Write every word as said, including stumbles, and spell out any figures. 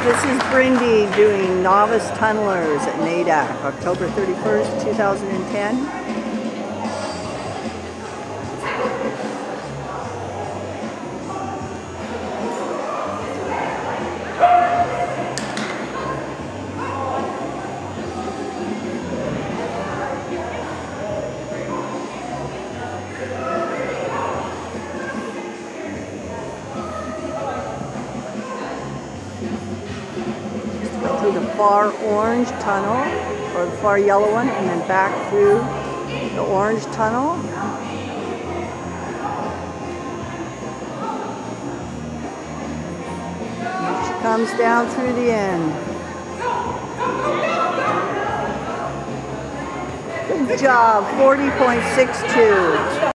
This is Brindy doing Novice Tunnelers at Nadac, October thirty-first, two thousand ten. Through the far orange tunnel, or the far yellow one, and then back through the orange tunnel. And she comes down through the end. Good job, forty point six two.